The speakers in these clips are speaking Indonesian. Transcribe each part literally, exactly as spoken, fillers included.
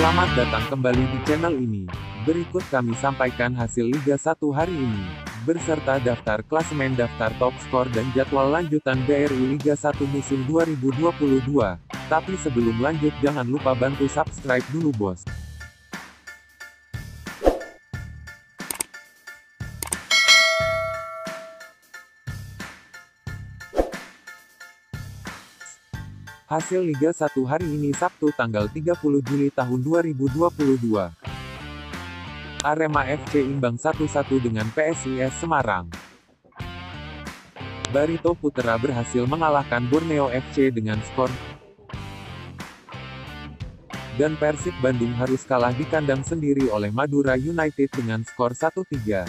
Selamat datang kembali di channel ini. Berikut kami sampaikan hasil Liga satu hari ini, beserta daftar klasemen, daftar top skor dan jadwal lanjutan B R I Liga satu musim dua ribu dua puluh dua. Tapi sebelum lanjut jangan lupa bantu subscribe dulu bos. Hasil Liga satu hari ini Sabtu tanggal tiga puluh Juli tahun dua ribu dua puluh dua. Arema F C imbang satu satu dengan P S I S Semarang. Barito Putra berhasil mengalahkan Borneo F C dengan skor. Dan Persib Bandung harus kalah di kandang sendiri oleh Madura United dengan skor satu tiga.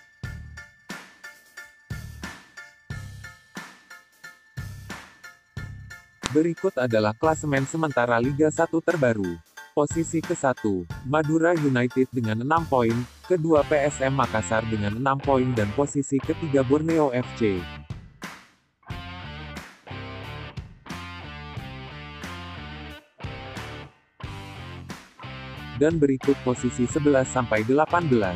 Berikut adalah klasemen sementara Liga satu terbaru. Posisi ke satu, Madura United dengan enam poin, kedua P S M Makassar dengan enam poin dan posisi ketiga Borneo F C. Dan berikut posisi sebelas sampai delapan belas.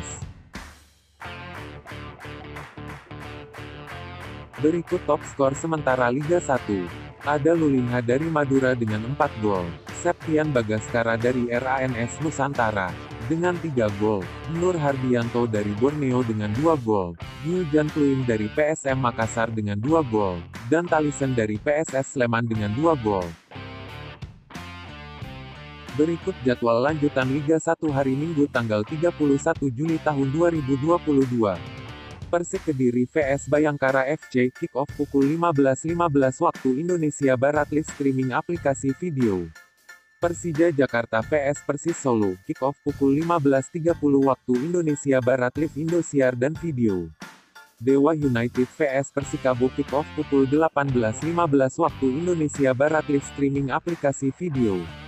Berikut top skor sementara Liga satu. Ada Lulinha dari Madura dengan empat gol, Septian Bagaskara dari R A N S Nusantara dengan tiga gol, Nur Hardianto dari Borneo dengan dua gol, Yujan Pluim dari P S M Makassar dengan dua gol, dan Talisen dari P S S Sleman dengan dua gol. Berikut jadwal lanjutan Liga satu hari Minggu tanggal tiga puluh satu Juli tahun dua ribu dua puluh dua. Persik Kediri vs Bayangkara F C, kick-off pukul lima belas lima belas waktu Indonesia Barat live streaming aplikasi video. Persija Jakarta vs Persis Solo, kick-off pukul lima belas tiga puluh waktu Indonesia Barat live Indosiar dan video. Dewa United vs Persikabo, kick-off pukul delapan belas lima belas waktu Indonesia Barat live streaming aplikasi video.